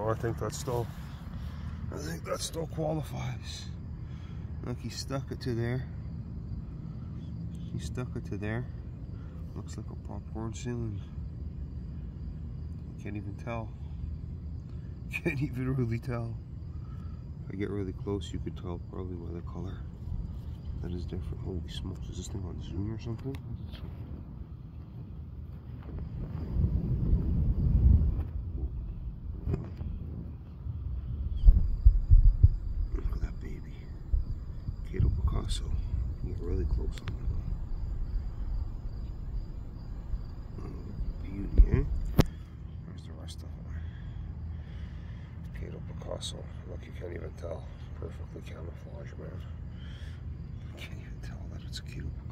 No, I think that still qualifies. Look, he stuck it to there. He stuck it to there. Looks like a popcorn ceiling. Can't even tell. Can't even really tell. If I get really close, you could tell probably by the color. That is different. Holy smokes, is this thing on zoom or something? Look at that baby. Kato Picasso. You get really close on it. Oh, beauty, eh? Where's the rest of it? Kato Picasso. Look, you can't even tell. Perfectly camouflaged, man. You can't even tell that it's a Kato Picasso.